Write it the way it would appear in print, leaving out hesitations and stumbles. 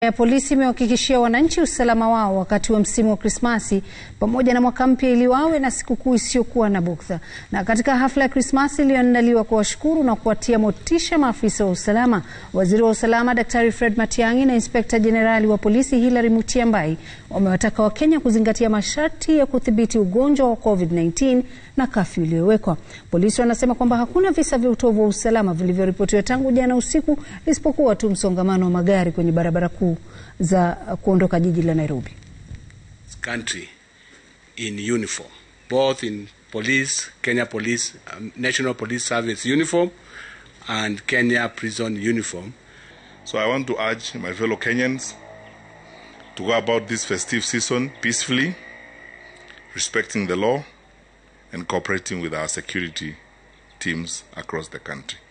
Ya polisi imewahakikishia wananchi usalama wao wakati wa msimu wa Krismasi pamoja na mwaka mpya ili wawe na sikukuu isiyokuwa na bughudha. Na katika hafla ya Krismasi iliyoandaliwa kuwashukuru na kuwatia motisha maafisa wa usalama, Waziri wa Usalama Daktari Fred Matiang'i na Inspekta Jenerali wa Polisi Hilary Mutyambai wamewataka Wakenya kuzingatia masharti ya kudhibiti ugonjwa wa COVID-19 na kafyu iliyowekwa. Polisi wanasema kwamba hakuna visa vya utovu wa usalama vilivyoripotiwa tangu jana usiku isipokuwa tu msongamano wa magari kwenye barabara kuu za kuondoka jiji la Nairobi. Country in uniform, both in police, Kenya Police, National Police Service uniform and Kenya Prison uniform. So I want to urge my fellow Kenyans to go about this festive season peacefully, respecting the law and cooperating with our security teams across the country.